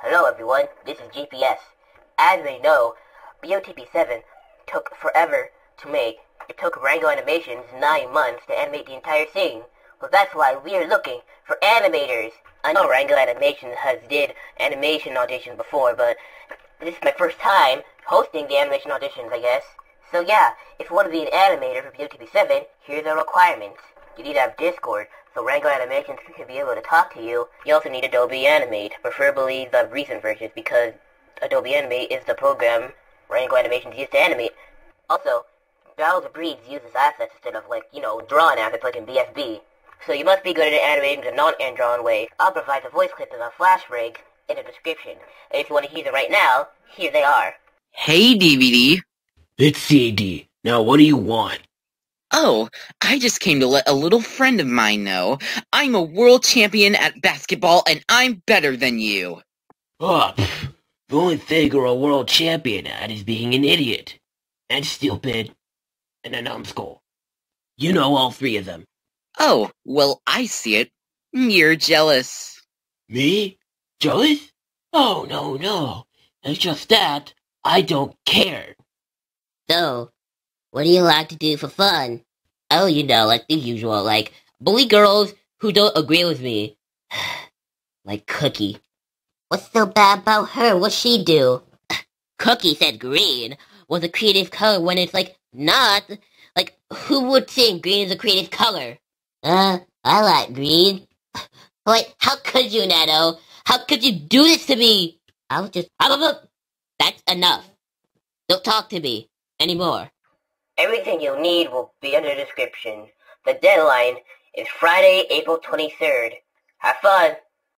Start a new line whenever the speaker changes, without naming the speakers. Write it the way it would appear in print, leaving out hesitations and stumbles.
Hello everyone, this is GPS. As they know, BOTP7 took forever to make. It took Rango Animations 9 months to animate the entire scene. Well, that's why we are looking for animators. I know Rango Animations has did animation auditions before, but this is my first time hosting the animation auditions, I guess. So yeah, if you want to be an animator for BOTP7, here's the requirements. You need to have Discord, so Rango Animations can be able to talk to you. You also need Adobe Animate, preferably the recent versions, because Adobe Animate is the program Rango Animations used to animate. Also, Battles of Breeds uses assets instead of, drawn assets like in BSB. So you must be good at animating the non-hand-drawn way. I'll provide the voice clips of the Flash rigs in the description. And if you want to hear them right now, here they are.
Hey, DVD.
It's CD. Now what do you want?
Oh, I just came to let a little friend of mine know. I'm a world champion at basketball, and I'm better than you.
Oh, the only thing you're a world champion at is being an idiot. And stupid. And a numbskull. You know all three of them.
Oh, well, I see it. You're jealous.
Me? Jealous? Oh, no. It's just that I don't care.
So, what do you like to do for fun? Oh, like the usual, bully girls who don't agree with me. Like Cookie. What's so bad about her? What'd she do? Cookie said green was a creative color when it's, not. Who would think green is a creative color? I like green. Wait, how could you, Nano? How could you do this to me? I was just... That's enough. Don't talk to me anymore. Everything you'll need will be under the description. The deadline is Friday, April 23rd. Have fun!